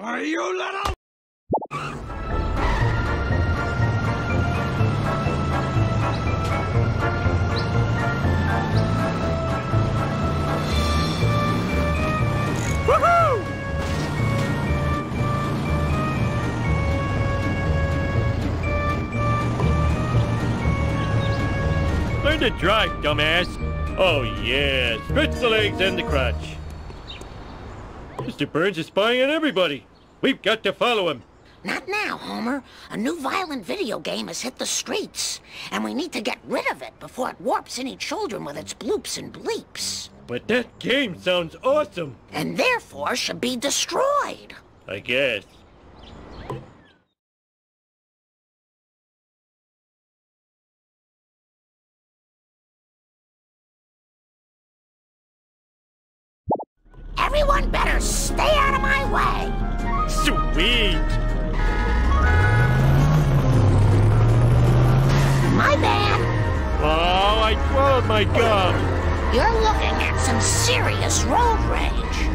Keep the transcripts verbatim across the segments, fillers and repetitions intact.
Are you little? Woohoo! Learn to drive, dumbass. Oh, yeah. Stretch the legs and the crotch. Mister Burns is spying on everybody. We've got to follow him. Not now, Homer. A new violent video game has hit the streets, and we need to get rid of it before it warps any children with its bloops and bleeps. But that game sounds awesome. And therefore should be destroyed. I guess. Everyone better stay out of my way. Sweet. My bad. Oh, I swallowed my gum. You're looking at some serious road rage.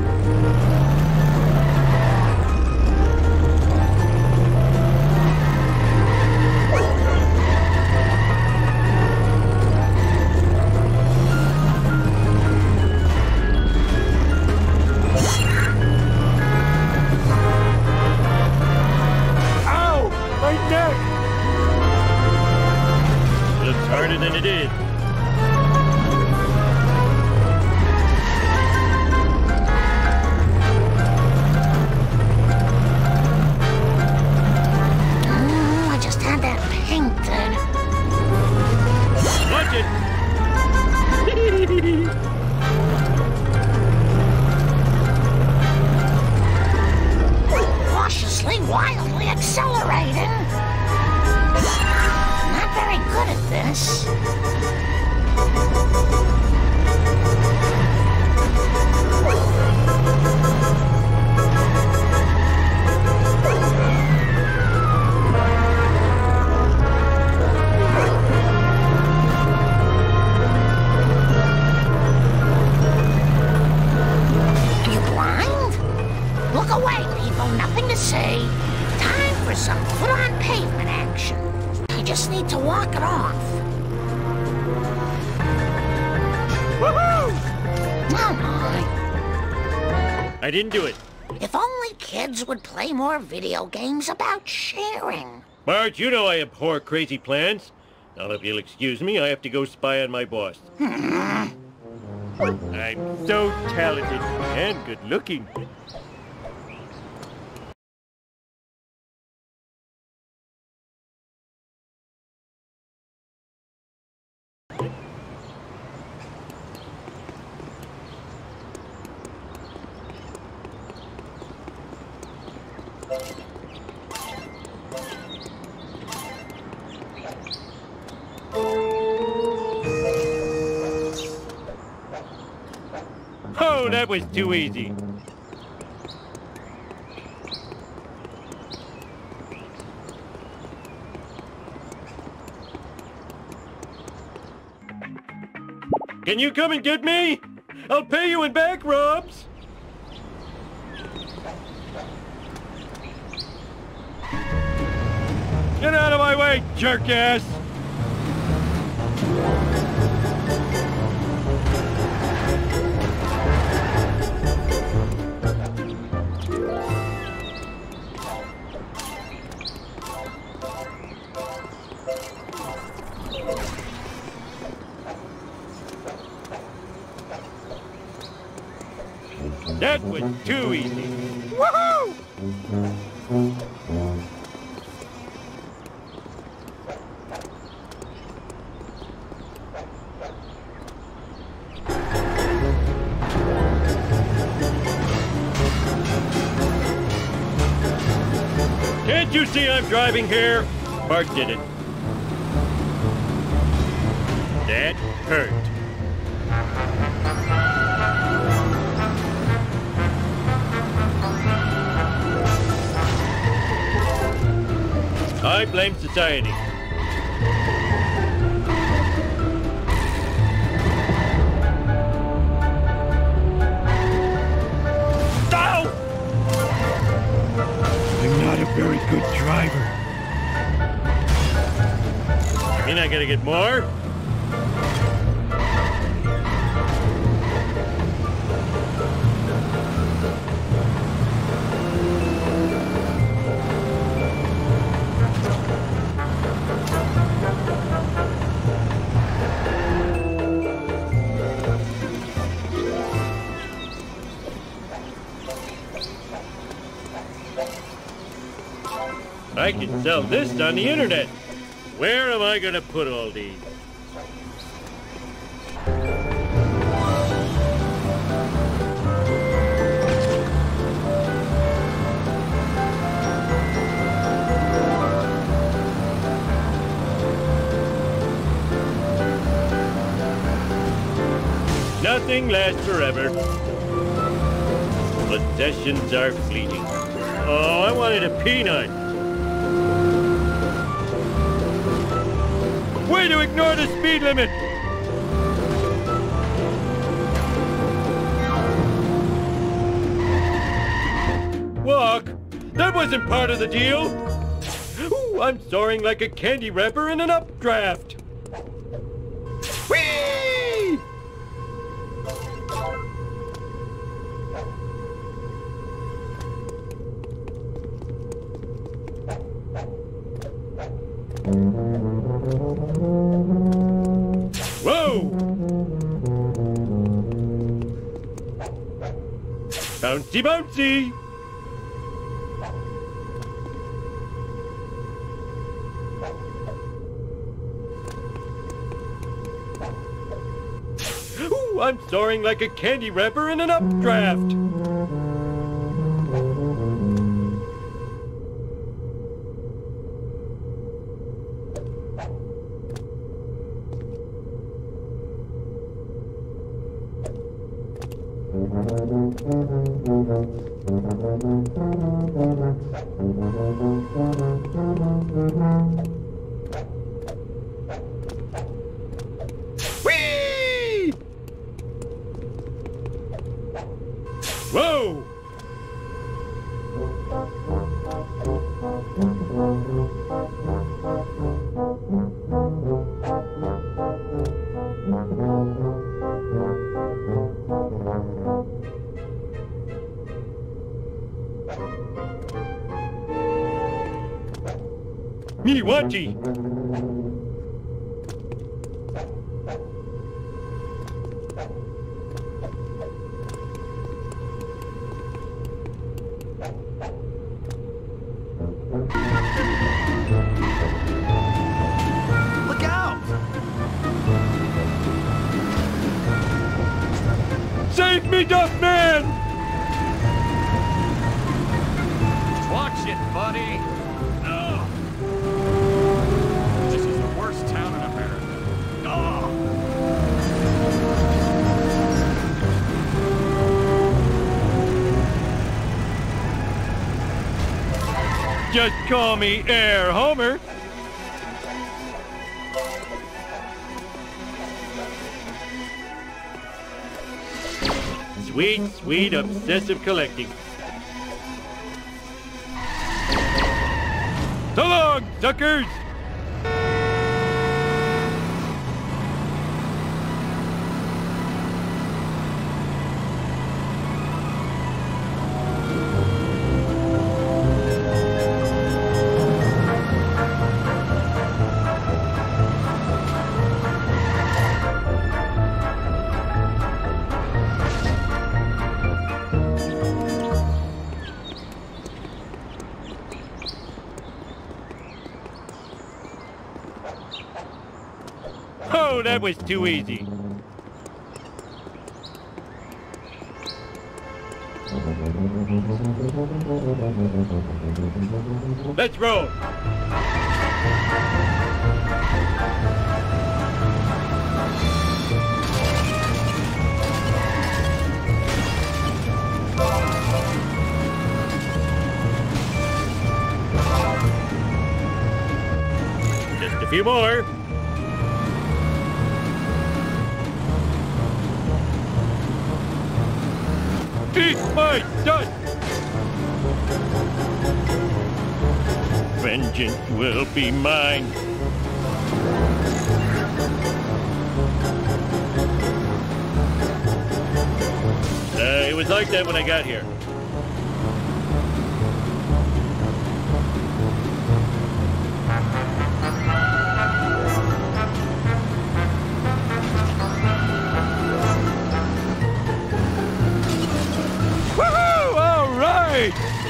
Ow! My neck! Looks harder than it is. Mm, I just had that painted. Watch it! Cautiously, wildly accelerating. Not very good at this. Are you blind? Look away, people. Nothing to see. Time for some foot-on pavement action. You just need to walk it off. Woohoo! Oh my. I didn't do it. If only kids would play more video games about sharing. Marge, you know I abhor crazy plans. Now, if you'll excuse me, I have to go spy on my boss. I'm so talented and good-looking. Oh, that was too easy. Can you come and get me? I'll pay you in back rubs. Get out of my way, jerk-ass! That was too easy. Woohoo! Can't you see I'm driving here? Bart did it. That hurt. I blame society. Ow! very good driver. You mean I gotta get more? I can sell this on the internet. Where am I gonna put all these? Nothing lasts forever. Possessions are fleeting. Oh, I wanted a peanut. Way to ignore the speed limit! Walk! That wasn't part of the deal! Ooh, I'm soaring like a candy wrapper in an updraft! Whee! Whoa! Bouncy, bouncy! Ooh, I'm soaring like a candy wrapper in an updraft! Whee! Whoa! Miwachi! Look out! Save me, Duffman! Watch it, buddy! Ugh. This is the worst town in America. Ugh. Just call me Air Homer. Sweet, sweet, obsessive collecting. So long, suckers! Oh, that was too easy. Let's roll. Just a few more. Eat my dust! Vengeance will be mine. Uh, it was like that when I got here. Woohoo! All right!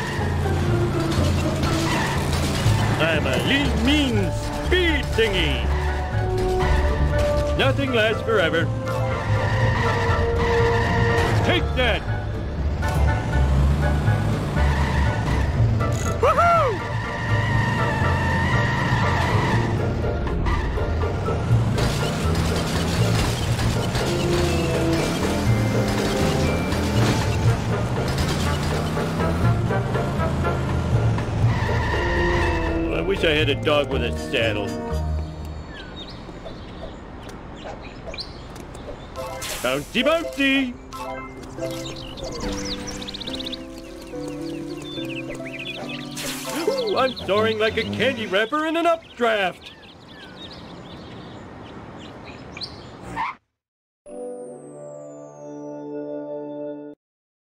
I'm a lean, mean speed thingy. Nothing lasts forever. Take that! Woohoo! I wish I had a dog with a saddle. Bouncy, bouncy! Ooh, I'm soaring like a candy wrapper in an updraft.